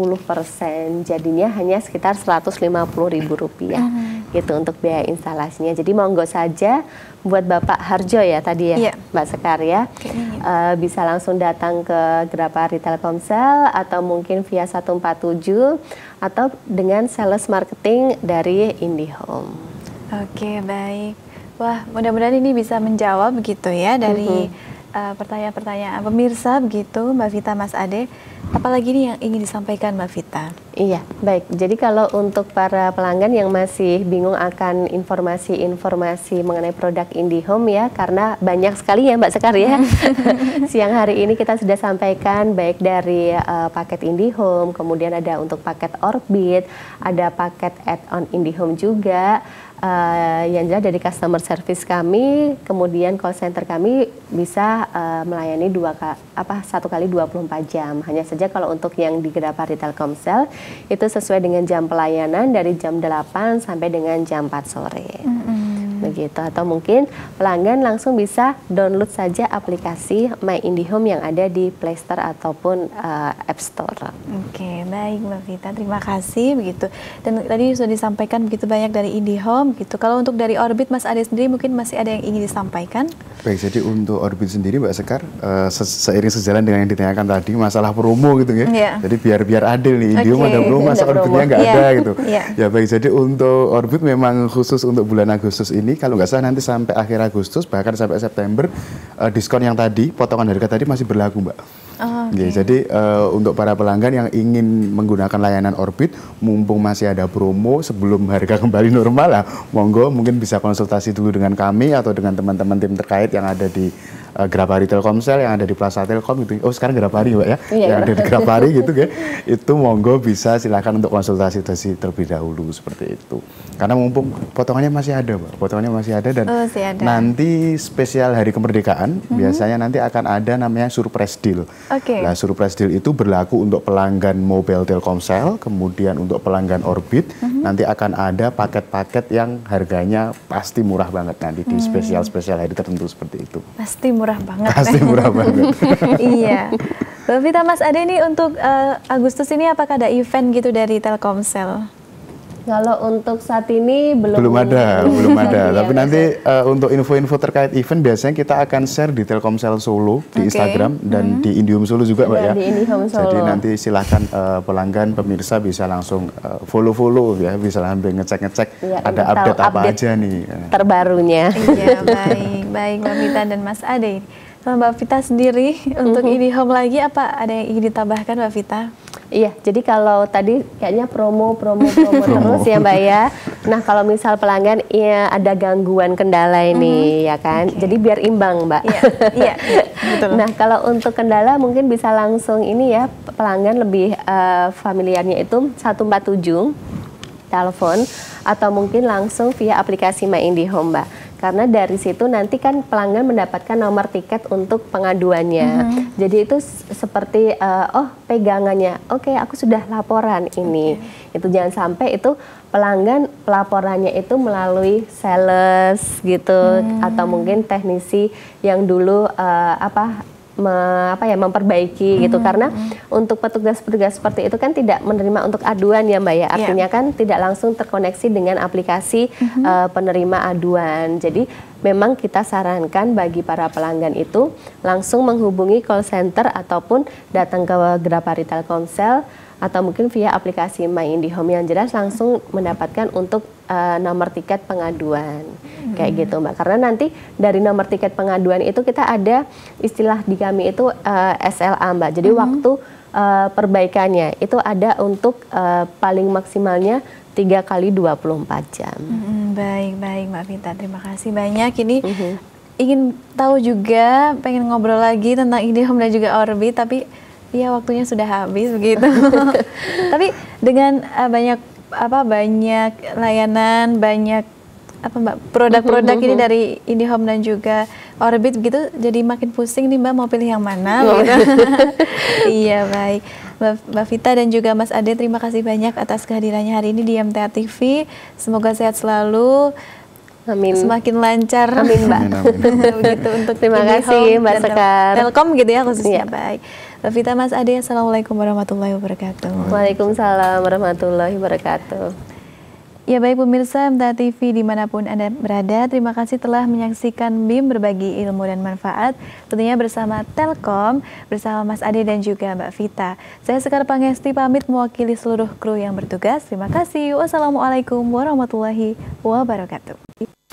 70%, jadinya hanya sekitar Rp150.000 gitu untuk biaya instalasinya. Jadi monggo saja buat Bapak Harjo ya tadi ya Mbak Sekar ya, bisa langsung datang ke Grapari Telkomsel atau mungkin via 147 atau dengan sales marketing dari IndiHome. Oke, baik. Wah, mudah-mudahan ini bisa menjawab begitu ya dari pertanyaan-pertanyaan pemirsa begitu Mbak Vita, Mas Ade. Apalagi nih yang ingin disampaikan Mbak Vita? Iya, baik. Jadi kalau untuk para pelanggan yang masih bingung akan informasi-informasi mengenai produk IndiHome ya, karena banyak sekali ya Mbak Sekar ya. Siang hari ini kita sudah sampaikan baik dari paket IndiHome, kemudian ada untuk paket Orbit, ada paket add-on IndiHome juga. Yang jelas dari customer service kami, kemudian call center kami bisa melayani 1 kali 24 jam. Hanya saja kalau untuk yang di Grapari Telkomsel itu sesuai dengan jam pelayanan dari jam 8 sampai dengan jam 4 sore. Begitu, atau mungkin pelanggan langsung bisa download saja aplikasi My IndiHome yang ada di Play Store ataupun App Store. Oke, baik Mbak Vita, terima kasih begitu. Dan tadi sudah disampaikan begitu banyak dari IndiHome gitu. Kalau untuk dari Orbit Mas Ade sendiri mungkin masih ada yang ingin disampaikan? Baik, jadi untuk Orbit sendiri Mbak Sekar, seiring sejalan dengan yang ditanyakan tadi masalah promo gitu ya. Jadi biar adil nih, IndiHome ada promo, masa Orbitnya nggak ada gitu. Ya baik, jadi untuk Orbit memang khusus untuk bulan Agustus ini, kalau nggak salah nanti sampai akhir Agustus, bahkan sampai September, diskon yang tadi, potongan harga tadi masih berlaku Mbak. Jadi untuk para pelanggan yang ingin menggunakan layanan Orbit, mumpung masih ada promo sebelum harga kembali normal lah, monggo mungkin bisa konsultasi dulu dengan kami atau dengan teman-teman tim terkait yang ada di Grapari Telkomsel, yang ada di Plaza Telkom gitu. Oh sekarang Grapari Mbak ya, yang ada di Grapari gitu ya. Itu monggo bisa silakan untuk konsultasi terlebih dahulu seperti itu. Karena mumpung potongannya masih ada Mbak, potongannya masih ada dan nanti spesial Hari Kemerdekaan biasanya nanti akan ada namanya surprise deal. Nah surprise deal itu berlaku untuk pelanggan mobile Telkomsel, kemudian untuk pelanggan Orbit nanti akan ada paket-paket yang harganya pasti murah banget nanti di spesial hari tertentu seperti itu. Pasti murah banget. Pasti murah banget. Iya. Mbak Vita, Mas Ade ini untuk Agustus ini apakah ada event gitu dari Telkomsel? Kalau untuk saat ini belum ada. Tapi nanti untuk info-info terkait event biasanya kita akan share di Telkomsel Solo di Instagram dan di IndiHome Solo juga Mbak ya. Di IndiHome Solo. Jadi nanti silahkan pelanggan pemirsa bisa langsung follow ya, bisa sambil ngecek ada update apa aja nih terbarunya. Iya, baik Mbak Vita dan Mas Ade. Kalau Mbak Vita sendiri untuk IndiHome lagi apa ada yang ingin ditambahkan Mbak Vita? Iya, jadi kalau tadi kayaknya promo terus ya Mbak ya. Nah kalau misal pelanggan ya ada gangguan kendala ini ya kan, jadi biar imbang Mbak. Iya, betul. Nah kalau untuk kendala mungkin bisa langsung ini ya, pelanggan lebih familiarnya itu 147 telepon atau mungkin langsung via aplikasi My IndiHome Mbak. Karena dari situ nanti kan pelanggan mendapatkan nomor tiket untuk pengaduannya. Jadi itu seperti oh pegangannya, oke aku sudah laporan ini. Itu jangan sampai itu pelanggan pelaporannya itu melalui sales gitu atau mungkin teknisi yang dulu memperbaiki gitu, karena untuk petugas-petugas seperti itu kan tidak menerima untuk aduan ya Mbak ya, artinya kan tidak langsung terkoneksi dengan aplikasi penerima aduan. Jadi memang kita sarankan bagi para pelanggan itu langsung menghubungi call center ataupun datang ke Grapari Telkomsel atau mungkin via aplikasi My IndiHome, yang jelas langsung mendapatkan untuk nomor tiket pengaduan kayak gitu Mbak. Karena nanti dari nomor tiket pengaduan itu kita ada istilah di kami itu SLA Mbak. Jadi waktu perbaikannya itu ada untuk paling maksimalnya 3 kali 24 jam. Baik Mbak Vita, terima kasih banyak. Ini ingin tahu juga, pengen ngobrol lagi tentang IndiHome dan juga Orbit, tapi ya waktunya sudah habis begitu. Tapi dengan banyak layanan, banyak produk-produk ini dari IndiHome dan juga Orbit begitu, jadi makin pusing nih Mbak mau pilih yang mana gitu. Iya baik, Mbak Vita dan juga Mas Ade, terima kasih banyak atas kehadirannya hari ini di MTA TV. Semoga sehat selalu. Amin. Semakin lancar. Amin Mbak. Begitu untuk terima kasih Mbak Sekar. Telkom gitu ya khususnya. Baik. Mbak Vita, Mas Ade, Assalamualaikum warahmatullahi wabarakatuh. Waalaikumsalam warahmatullahi wabarakatuh. Ya baik pemirsa MTA TV dimanapun Anda berada, terima kasih telah menyaksikan BIM berbagi ilmu dan manfaat, tentunya bersama Telkom, bersama Mas Ade dan juga Mbak Vita. Saya Sekar Pangesti pamit mewakili seluruh kru yang bertugas. Terima kasih. Wassalamualaikum warahmatullahi wabarakatuh.